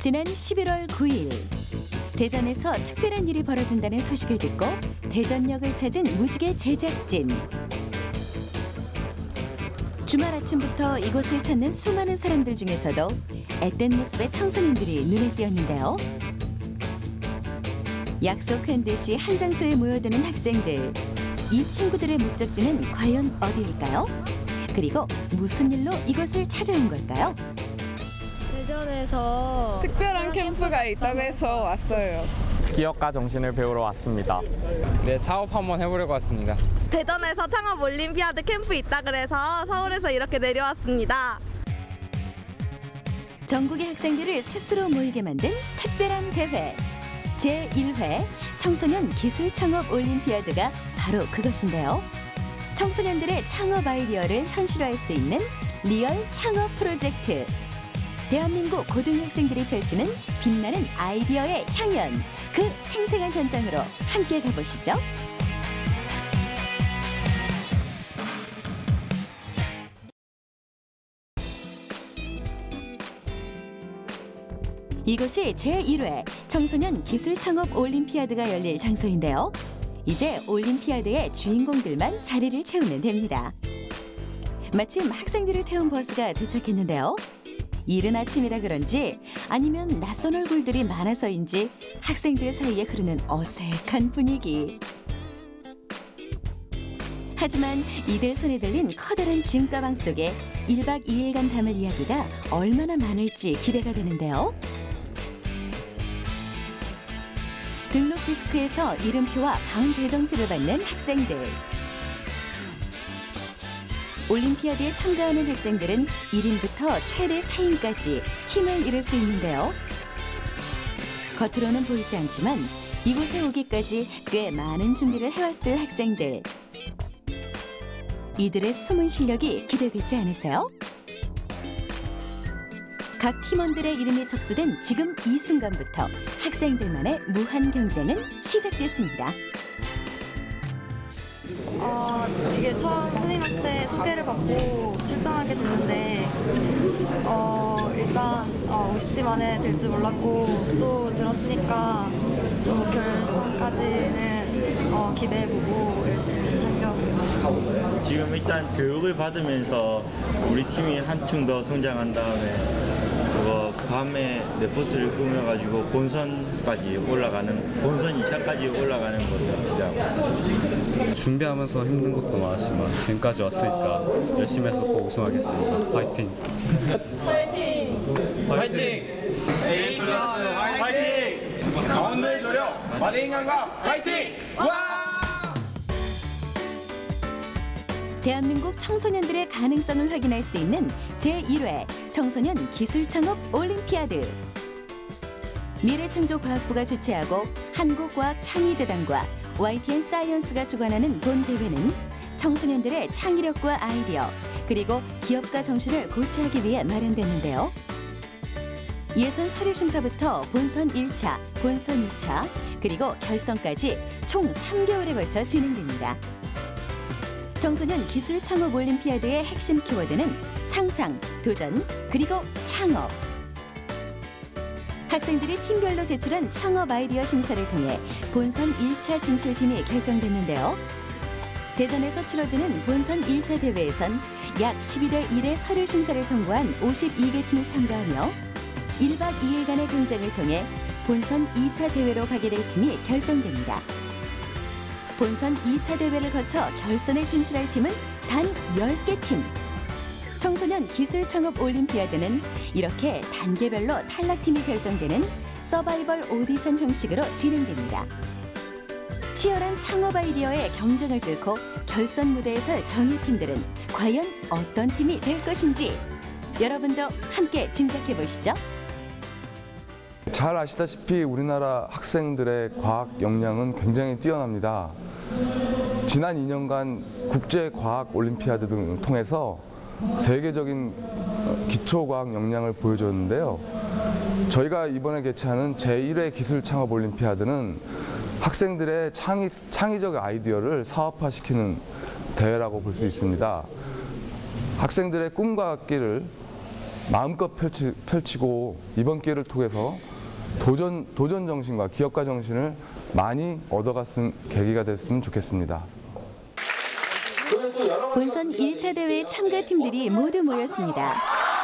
지난 11월 9일 대전에서 특별한 일이 벌어진다는 소식을 듣고 대전역을 찾은 무지개 제작진. 주말 아침부터 이곳을 찾는 수많은 사람들 중에서도 앳된 모습의 청소년들이 눈에 띄었는데요. 약속한 듯이 한 장소에 모여드는 학생들. 이 친구들의 목적지는 과연 어디일까요? 그리고 무슨 일로 이곳을 찾아온 걸까요? 대전에서 특별한 캠프가 있다고 해서 왔어요. 기업가 정신을 배우러 왔습니다. 네, 사업 한번 해보려고 왔습니다. 대전에서 창업 올림피아드 캠프 있다 그래서 서울에서 이렇게 내려왔습니다. 전국의 학생들을 스스로 모이게 만든 특별한 대회. 제1회 청소년 기술 창업 올림피아드가 바로 그것인데요. 청소년들의 창업 아이디어를 현실화할 수 있는 리얼 창업 프로젝트. 대한민국 고등학생들이 펼치는 빛나는 아이디어의 향연. 그 생생한 현장으로 함께 가보시죠. 이곳이 제1회 청소년 기술 창업 올림피아드가 열릴 장소인데요. 이제 올림피아드의 주인공들만 자리를 채우면 됩니다. 마침 학생들을 태운 버스가 도착했는데요. 이른 아침이라 그런지 아니면 낯선 얼굴들이 많아서인지 학생들 사이에 흐르는 어색한 분위기. 하지만 이들 손에 들린 커다란 짐 가방 속에 1박 2일간 담을 이야기가 얼마나 많을지 기대가 되는데요. 등록 디스크에서 이름표와 방 배정표를 받는 학생들. 올림피아드에 참가하는 학생들은 1인부터 최대 4인까지 팀을 이룰 수 있는데요. 겉으로는 보이지 않지만 이곳에 오기까지 꽤 많은 준비를 해왔을 학생들. 이들의 숨은 실력이 기대되지 않으세요? 각 팀원들의 이름이 접수된 지금 이 순간부터 학생들만의 무한 경쟁은 시작됐습니다. 이게 처음 선생님한테 소개를 받고 출전하게 됐는데 일단 50팀 안에 들 줄 몰랐고 또 들었으니까 또 결선까지는 기대해보고 열심히 하려고요. 지금 일단 교육을 받으면서 우리 팀이 한층 더 성장한 다음에 밤에 레포트를 꾸며가지고 본선까지 올라가는, 본선 2차까지 올라가는 것을 기대하고 있습니다. 준비하면서 힘든 것도 많았지만 지금까지 왔으니까 열심히 해서 꼭 우승하겠습니다. 화이팅! 화이팅! 화이팅! A 플러스 화이팅! 강원도의 조력 마대인강과 화이팅! 와! 대한민국 청소년들의 가능성을 확인할 수 있는 제1회 청소년 기술창업 올림피아드. 미래창조과학부가 주최하고 한국과학창의재단과 YTN 사이언스가 주관하는 본 대회는 청소년들의 창의력과 아이디어 그리고 기업가 정신을 고취하기 위해 마련됐는데요. 예선 서류 심사부터 본선 1차, 본선 2차 그리고 결선까지 총 3개월에 걸쳐 진행됩니다. 청소년 기술 창업 올림피아드의 핵심 키워드는 상상, 도전, 그리고 창업. 학생들이 팀별로 제출한 창업 아이디어 심사를 통해 본선 1차 진출팀이 결정됐는데요. 대전에서 치러지는 본선 1차 대회에선 약 12대 1의 서류 심사를 통과한 52개 팀이 참가하며 1박 2일간의 경쟁을 통해 본선 2차 대회로 가게 될 팀이 결정됩니다. 본선 2차 대회를 거쳐 결선에 진출할 팀은 단 10개 팀. 청소년 기술 창업 올림피아드는 이렇게 단계별로 탈락팀이 결정되는 서바이벌 오디션 형식으로 진행됩니다. 치열한 창업 아이디어의 경쟁을 뚫고 결선 무대에 설 정예팀들은 과연 어떤 팀이 될 것인지 여러분도 함께 짐작해 보시죠. 잘 아시다시피 우리나라 학생들의 과학 역량은 굉장히 뛰어납니다. 지난 2년간 국제과학 올림피아드 등을 통해서 세계적인 기초과학 역량을 보여줬는데요. 저희가 이번에 개최하는 제1회 기술창업 올림피아드는 학생들의 창의적 아이디어를 사업화시키는 대회라고 볼 수 있습니다. 학생들의 꿈과 악기를 마음껏 펼치고 이번 기회를 통해서 도전 정신과 기업가 정신을 많이 얻어갔은 계기가 됐으면 좋겠습니다. 본선 1차 대회 참가팀들이 모두 모였습니다.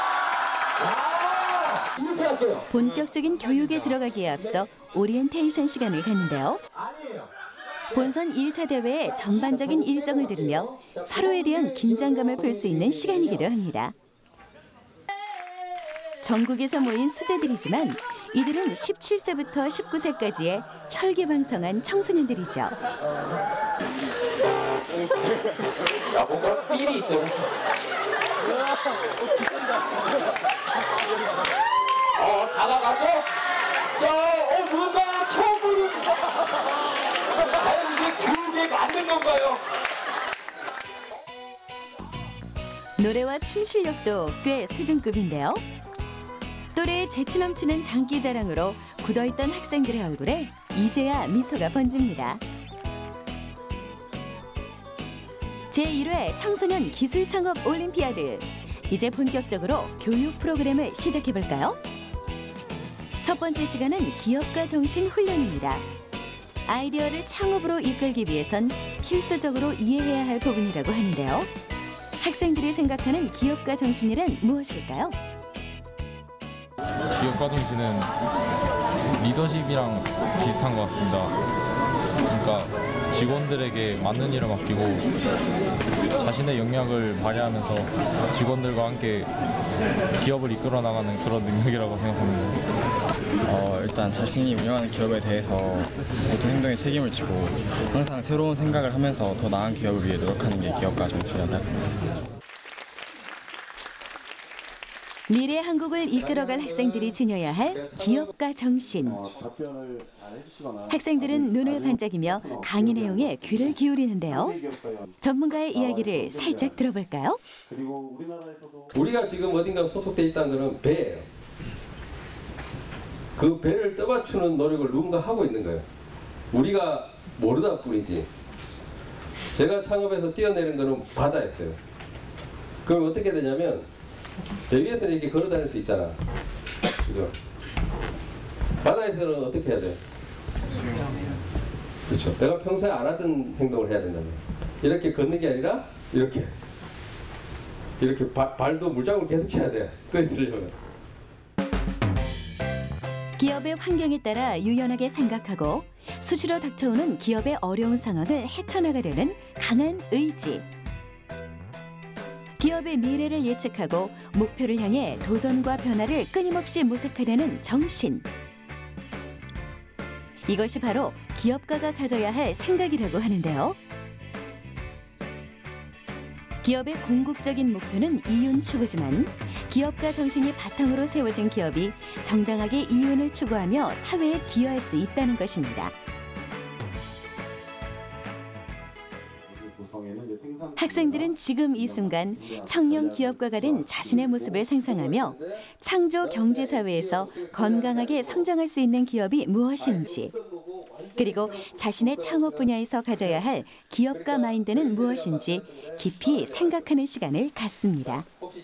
본격적인 교육에 들어가기에 앞서 오리엔테이션 시간을 갖는데요. 본선 1차 대회의 전반적인 일정을 들으며 서로에 대한 긴장감을 풀 수 있는 시간이기도 합니다. 전국에서 모인 수재들이지만 이들은 17세부터 19세까지의 혈기왕성한 청소년들이죠. 야, 뭔가 삘이 있어. 다 나가고? 야, 뭔가 처음 보는. 과연 이게 교육에 맞는 건가요? 노래와 춤 실력도 꽤 수준급인데요. 또래의 재치 넘치는 장기 자랑으로 굳어있던 학생들의 얼굴에 이제야 미소가 번집니다. 제1회 청소년 기술창업 올림피아드. 이제 본격적으로 교육 프로그램을 시작해볼까요? 첫 번째 시간은 기업가 정신 훈련입니다. 아이디어를 창업으로 이끌기 위해선 필수적으로 이해해야 할 부분이라고 하는데요. 학생들이 생각하는 기업가 정신이란 무엇일까요? 기업가 정신은 리더십이랑 비슷한 것 같습니다. 그러니까 직원들에게 맞는 일을 맡기고 자신의 역량을 발휘하면서 직원들과 함께 기업을 이끌어 나가는 그런 능력이라고 생각합니다. 일단 자신이 운영하는 기업에 대해서 모든 행동에 책임을 지고 항상 새로운 생각을 하면서 더 나은 기업을 위해 노력하는 게 기업가 정신이라고 생각합니다. 미래 한국을 이끌어갈 학생들이 지녀야 할 기업가 정신. 학생들은 눈을 반짝이며 강의 내용에 귀를 기울이는데요. 전문가의 이야기를 살짝 들어볼까요? 우리가 지금 어딘가 소속돼 있다는 것은 배예요. 그 배를 떠받치는 노력을 누군가 하고 있는 거예요. 우리가 모르다 뿐이지. 제가 창업해서 뛰어내린 거는 바다였어요. 그럼 어떻게 되냐면 배 위에서는 이렇게 걸어 다닐 수 있잖아. 그죠? 바다에서는 어떻게 해야 돼? 그렇죠. 내가 평소에 안 하던 행동을 해야 된다면 이렇게 걷는 게 아니라 이렇게 발도 물장구를 계속 쳐야 돼. 떠 있으려면. 기업의 환경에 따라 유연하게 생각하고 수시로 닥쳐오는 기업의 어려운 상황을 헤쳐나가려는 강한 의지. 기업의 미래를 예측하고 목표를 향해 도전과 변화를 끊임없이 모색하려는 정신. 이것이 바로 기업가가 가져야 할 생각이라고 하는데요. 기업의 궁극적인 목표는 이윤 추구지만 기업가 정신이 바탕으로 세워진 기업이 정당하게 이윤을 추구하며 사회에 기여할 수 있다는 것입니다. 학생들은 지금 이 순간 청년 기업가가 된 자신의 모습을 상상하며 창조 경제사회에서 건강하게 성장할 수 있는 기업이 무엇인지, 그리고 자신의 창업 분야에서 가져야 할 기업가 마인드는 무엇인지 깊이 생각하는 시간을 갖습니다.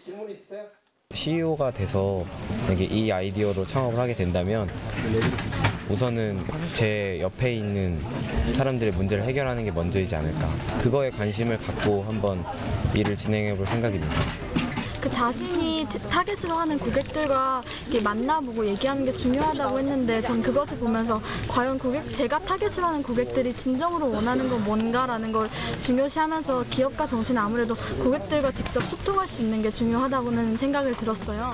CEO가 돼서 만약에 이 아이디어로 창업을 하게 된다면 우선은 제 옆에 있는 사람들의 문제를 해결하는 게 먼저이지 않을까. 그거에 관심을 갖고 한번 일을 진행해 볼 생각입니다. 그 자신이 타겟으로 하는 고객들과 이렇게 만나보고 얘기하는 게 중요하다고 했는데 전 그것을 보면서 과연 제가 타겟으로 하는 고객들이 진정으로 원하는 건 뭔가라는 걸 중요시하면서 기업가 정신은 아무래도 고객들과 직접 소통할 수 있는 게 중요하다고는 생각을 들었어요.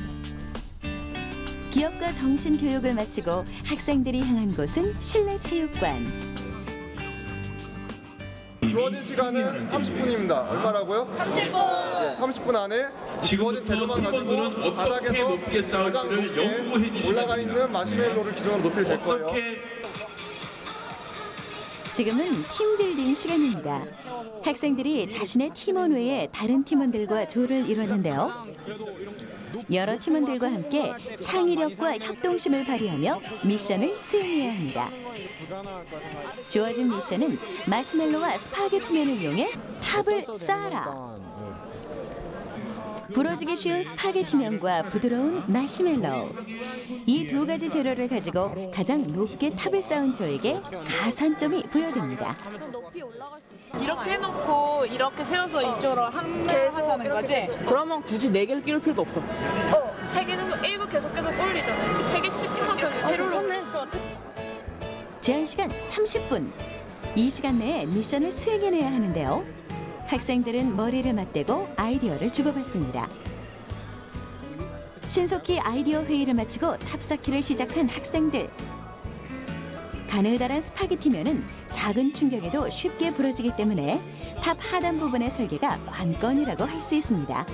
기업가 정신 교육을 마치고 학생들이 향한 곳은 실내 체육관. 주어진 시간은 30분입니다. 얼마라고요? 30분! 30분 안에 주어진 재료만 가지고 바닥에서 가장 높게 올라가 있는 마시멜로를 기준으로 높이 잴 거예요. 지금은 팀빌딩 시간입니다. 학생들이 자신의 팀원 외에 다른 팀원들과 조를 이뤘는데요. 여러 팀원들과 함께 창의력과 협동심을 발휘하며 미션을 수행해야 합니다. 주어진 미션은 마시멜로와 스파게티면을 이용해 탑을 쌓아라. 부러지기 쉬운 스파게티면과 부드러운 마시멜로우. 이 두 가지 재료를 가지고 가장 높게 탑을 쌓은 조에게 가산점이 부여됩니다. 이렇게 해놓고 이렇게 세워서 이쪽으로 하자는 거지? 그러면 굳이 4개를 끼울 필요도 없어. 3개는 1구 계속 올리잖아요. 3개씩 팀한테 세로로. 제한 시간 30분. 이 시간 내에 미션을 수행해내야 하는데요. 학생들은 머리를 맞대고 아이디어를 주고받습니다. 신속히 아이디어 회의를 마치고 탑 쌓기를 시작한 학생들. 가느다란 스파게티면은 작은 충격에도 쉽게 부러지기 때문에 탑 하단 부분의 설계가 관건이라고 할 수 있습니다.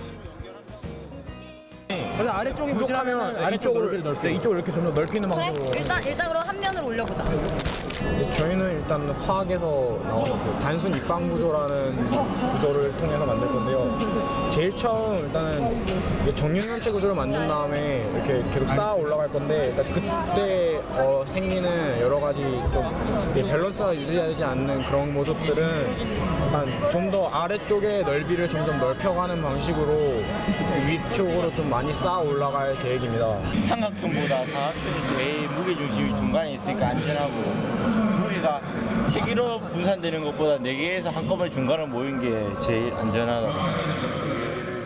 그래서 아래쪽이 부족하면 아래쪽으로 이쪽을 이렇게 좀 더 넓히는 방법으로. 일단 그럼 한 면을 올려보자. 저희는 일단 화학에서 나오는 그 단순 입방 구조라는 구조를 통해서 만들 건데요. 제일 처음 일단은 정육면체 구조를 만든 다음에 이렇게 계속 쌓아 올라갈 건데 그때 생기는 여러 가지 좀 밸런스가 유지되지 않는 그런 모습들은 좀 더 아래쪽의 넓이를 점점 넓혀가는 방식으로 위쪽으로 좀 많이 쌓아 올라갈 계획입니다. 삼각형보다 사각형이 제일 무게 중심이 중간에 있으니까 안전하고 무게가 3개로 분산되는 것보다 4개에서 한꺼번에 중간으로 모인 게 제일 안전하다고 생각합니다.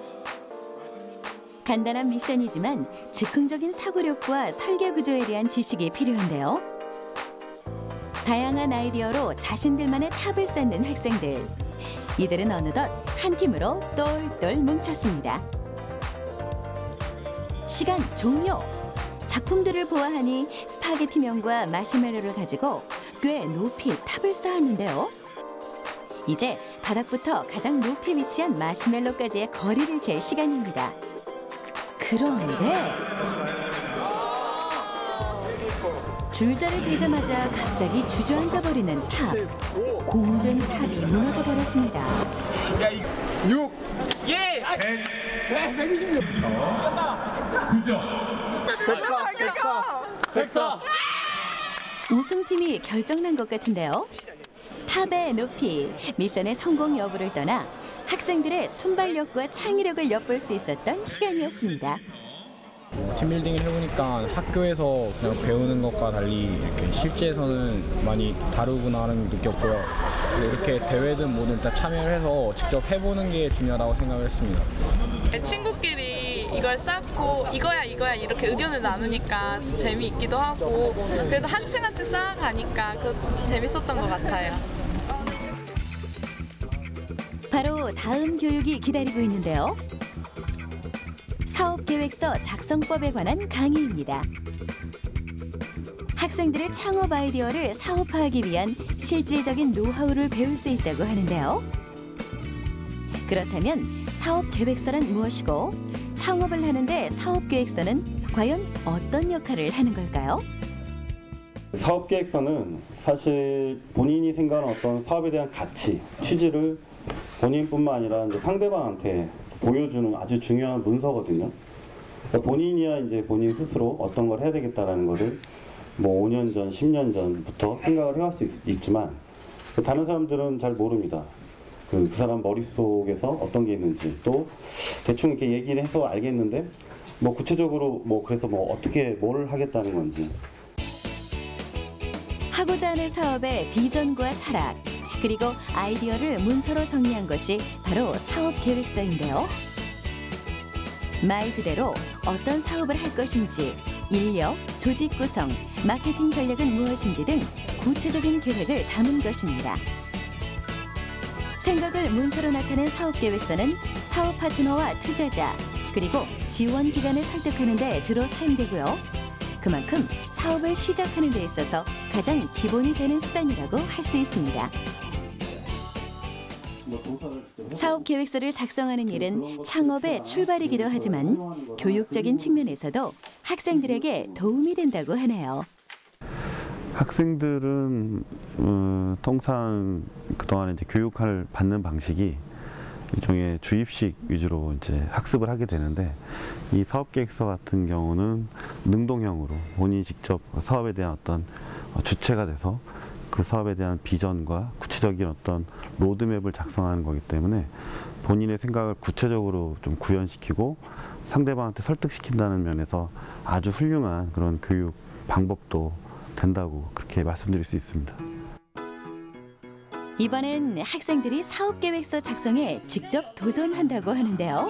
간단한 미션이지만 즉흥적인 사고력과 설계 구조에 대한 지식이 필요한데요. 다양한 아이디어로 자신들만의 탑을 쌓는 학생들. 이들은 어느덧 한 팀으로 똘똘 뭉쳤습니다. 시간 종료! 작품들을 보아하니 스파게티면과 마시멜로를 가지고 꽤 높이 탑을 쌓았는데요. 이제 바닥부터 가장 높이 위치한 마시멜로까지의 거리를 잴 시간입니다. 그런데 줄자를 대자마자 갑자기 주저앉아 버리는 탑. 공된 탑이 무너져 버렸습니다. 6! 예! 126! 104! 우승팀이 결정난 것 같은데요. 탑의 높이, 미션의 성공 여부를 떠나 학생들의 순발력과 창의력을 엿볼 수 있었던 시간이었습니다. 팀빌딩을 해보니까 학교에서 그냥 배우는 것과 달리 이렇게 실제에서는 많이 다르구나 하는 걸 느꼈고요. 이렇게 대회든 뭐든 일단 참여를 해서 직접 해보는 게 중요하다고 생각을 했습니다. 친구끼리 이걸 쌓고 이거야 이렇게 의견을 나누니까 재미있기도 하고 그래도 한 층 한 층 쌓아가니까 재밌었던 것 같아요. 바로 다음 교육이 기다리고 있는데요. 사업계획서 작성법에 관한 강의입니다. 학생들의 창업 아이디어를 사업화하기 위한 실질적인 노하우를 배울 수 있다고 하는데요. 그렇다면 사업계획서란 무엇이고 창업을 하는데 사업계획서는 과연 어떤 역할을 하는 걸까요? 사업계획서는 사실 본인이 생각하는 어떤 사업에 대한 가치, 취지를 본인뿐만 아니라 이제 상대방한테 보여주는 아주 중요한 문서거든요. 그러니까 본인이야 이제 본인 스스로 어떤 걸 해야 되겠다라는 거를 뭐 5년 전, 10년 전부터 생각을 해갈 수 있지만 다른 사람들은 잘 모릅니다. 그 사람 머릿속에서 어떤 게 있는지 또 대충 이렇게 얘기를 해서 알겠는데 뭐 구체적으로 뭐 그래서 뭐 어떻게 뭘 하겠다는 건지 하고자 하는 사업의 비전과 철학 그리고 아이디어를 문서로 정리한 것이 바로 사업계획서인데요. 말 그대로 어떤 사업을 할 것인지, 인력, 조직 구성, 마케팅 전략은 무엇인지 등 구체적인 계획을 담은 것입니다. 생각을 문서로 나타낸 사업계획서는 사업 파트너와 투자자, 그리고 지원 기관을 설득하는 데 주로 사용되고요. 그만큼 사업을 시작하는 데 있어서 가장 기본이 되는 수단이라고 할 수 있습니다. 사업 계획서를 작성하는 일은 창업의 출발이기도 하지만 교육적인 측면에서도 학생들에게 도움이 된다고 하네요. 학생들은 통상 그동안 이제 교육을 받는 방식이 일종의 주입식 위주로 이제 학습을 하게 되는데 이 사업계획서 같은 경우는 능동형으로 본인이 직접 사업에 대한 어떤 주체가 돼서 그 사업에 대한 비전과 구체적인 어떤 로드맵을 작성하는 거기 때문에 본인의 생각을 구체적으로 좀 구현시키고 상대방한테 설득시킨다는 면에서 아주 훌륭한 그런 교육 방법도 된다고 그렇게 말씀드릴 수 있습니다. 이번엔 학생들이 사업계획서 작성에 직접 도전한다고 하는데요.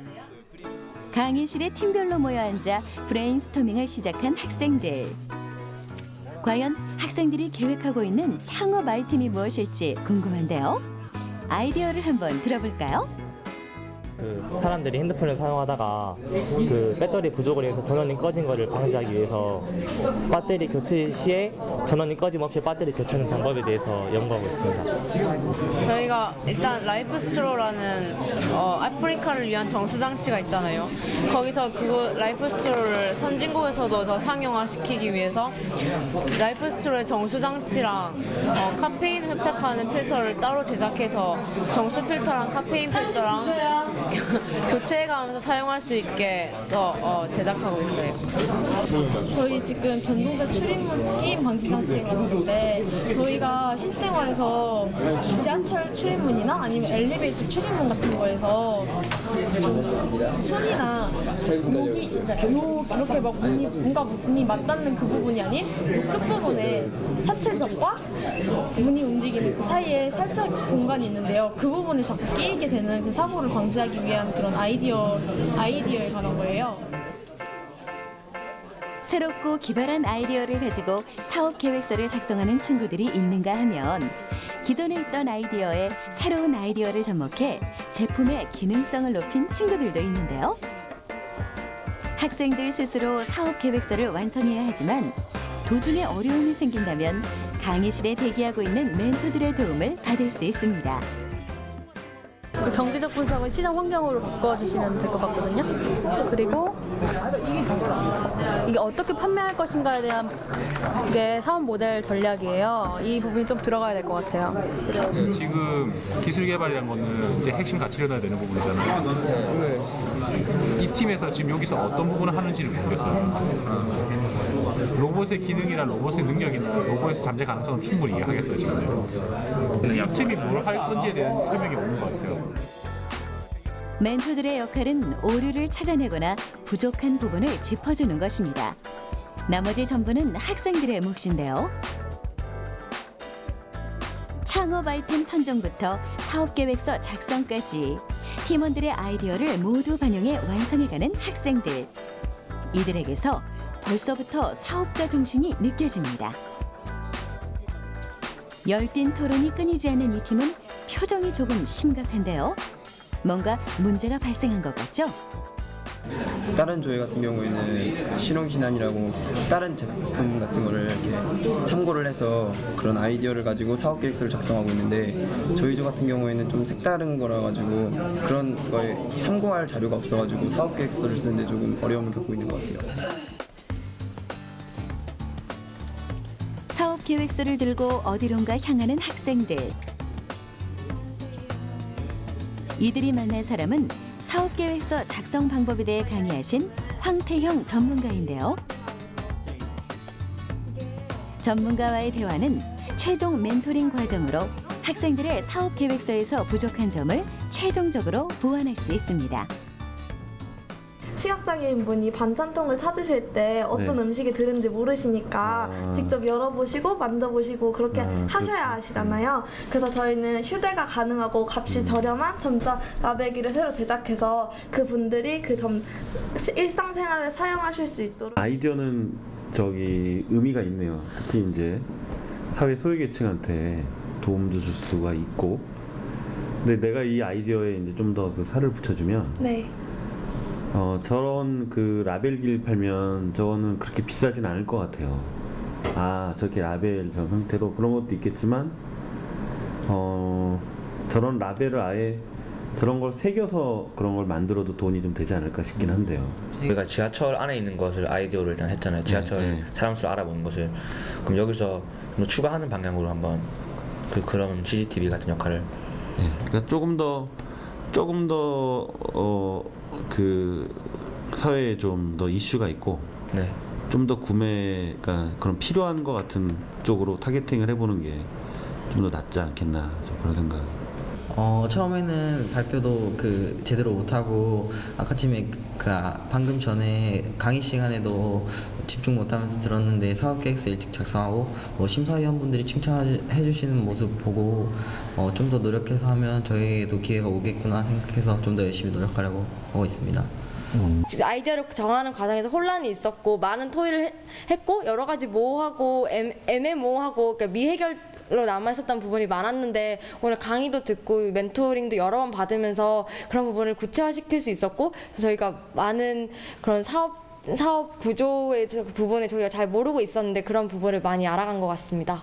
강의실에 팀별로 모여 앉아 브레인스토밍을 시작한 학생들. 과연 학생들이 계획하고 있는 창업 아이템이 무엇일지 궁금한데요. 아이디어를 한번 들어볼까요? 사람들이 핸드폰을 사용하다가 배터리 부족을 해서 전원이 꺼진 것을 방지하기 위해서 배터리 교체 시에 전원이 꺼짐없이 배터리 교체하는 방법에 대해서 연구하고 있습니다. 저희가 일단 라이프스트로라는 아프리카를 위한 정수장치가 있잖아요. 거기서 그 라이프스트로를 선진국에서도 더 상용화시키기 위해서 라이프스트로의 정수장치랑 카페인 흡착하는 필터를 따로 제작해서 정수 필터랑 카페인 필터랑 교체해가면서 사용할 수 있게 제작하고 있어요. 저희 지금 전동자 출입문 게임 방지 장치를 만드는데 저희가 실생활에서 지하철 출입문이나 아니면 엘리베이터 출입문 같은 거에서 손이나 목이 이렇게 막 뭔가 문이 맞닿는 그 부분이 아닌 그 끝부분에 차체벽과 문이 움직이는 그 사이에 살짝 공간이 있는데요. 그 부분에 자꾸 끼이게 되는 그 사고를 방지하기 위한 그런 아이디어에 관한 거예요. 새롭고 기발한 아이디어를 가지고 사업 계획서를 작성하는 친구들이 있는가 하면 기존에 있던 아이디어에 새로운 아이디어를 접목해 제품의 기능성을 높인 친구들도 있는데요. 학생들 스스로 사업 계획서를 완성해야 하지만 도중에 어려움이 생긴다면 강의실에 대기하고 있는 멘토들의 도움을 받을 수 있습니다. 경제적 분석은 시장 환경으로 바꿔주시면 될 것 같거든요. 그리고 이게 어떻게 판매할 것인가에 대한 게 사업 모델 전략이에요. 이 부분이 좀 들어가야 될 것 같아요. 네, 지금 기술 개발이라는 거는 이제 핵심 가치를 넣어야 되는 부분이잖아요. 이 팀에서 지금 여기서 어떤 부분을 하는지를 모르겠어요. 로봇의 기능이나 로봇의 능력이나 로봇에서 잠재 가능성은 충분히 이해하겠어요, 지금. 약점이 뭘 할 건지에 대한 설명이 없는 것 같아요. 멘토들의 역할은 오류를 찾아내거나 부족한 부분을 짚어주는 것입니다. 나머지 전부는 학생들의 몫인데요. 창업 아이템 선정부터 사업계획서 작성까지 팀원들의 아이디어를 모두 반영해 완성해가는 학생들. 이들에게서 벌써부터 사업가 정신이 느껴집니다. 열띤 토론이 끊이지 않는 이 팀은 표정이 조금 심각한데요. 뭔가 문제가 발생한 것 같죠? 다른 조회 같은 경우에는 실용신안이라고 다른 제품 같은 거를 이렇게 참고를 해서 그런 아이디어를 가지고 사업계획서를 작성하고 있는데 저희 조 같은 경우에는 좀 색다른 거라 가지고 그런 거에 참고할 자료가 없어가지고 사업계획서를 쓰는데 조금 어려움을 겪고 있는 것 같아요. 사업 계획서를 들고 어디론가 향하는 학생들. 이들이 만날 사람은 사업 계획서 작성 방법에 대해 강의하신 황태형 전문가인데요. 전문가와의 대화는 최종 멘토링 과정으로 학생들의 사업 계획서에서 부족한 점을 최종적으로 보완할 수 있습니다. 시각장애인 분이 반찬통을 찾으실 때 어떤 음식이 들은지 모르시니까 직접 열어보시고 만져보시고 그렇게 하셔야 아시잖아요. 그래서 저희는 휴대가 가능하고 값이 저렴한 전자 라벨기를 새로 제작해서 그분들이 일상생활에 사용하실 수 있도록. 아이디어는 의미가 있네요. 특히 이제 사회 소외계층한테 도움도 줄 수가 있고, 근데 내가 이 아이디어에 이제 좀 더 그 살을 붙여주면. 네. 저런 그 라벨기를 팔면 저거는 그렇게 비싸진 않을 것 같아요. 저렇게 라벨 저 형태로 그런 것도 있겠지만 저런 라벨을 아예 저런 걸 새겨서 그런 걸 만들어도 돈이 좀 되지 않을까 싶긴 한데요. 우리가 지하철 안에 있는 것을 아이디어를 일단 했잖아요. 지하철 사람 수를 알아보는 것을. 그럼 여기서 뭐 추가하는 방향으로 한번 그런 CCTV 같은 역할을. 그러니까 조금 더 그 사회에 좀 더 이슈가 있고 좀 더 구매가 그런 필요한 것 같은 쪽으로 타겟팅을 해보는 게 좀 더 낫지 않겠나 그런 생각. 처음에는 발표도 제대로 못하고 아까쯤에 방금 전에 강의 시간에도 집중 못하면서 들었는데 사업 계획서 일찍 작성하고 심사위원분들이 칭찬해 주시는 모습 보고 좀 더 노력해서 하면 저희에도 기회가 오겠구나 생각해서 좀 더 열심히 노력하려고 하고 있습니다. 아이디어를 정하는 과정에서 혼란이 있었고 많은 토의를 했고 여러 가지 모호하고 애매모호하고 그러니까 미해결로 남아있었던 부분이 많았는데 오늘 강의도 듣고 멘토링도 여러 번 받으면서 그런 부분을 구체화시킬 수 있었고 저희가 많은 그런 사업 구조의 부분에 저희가 잘 모르고 있었는데 그런 부분을 많이 알아간 것 같습니다.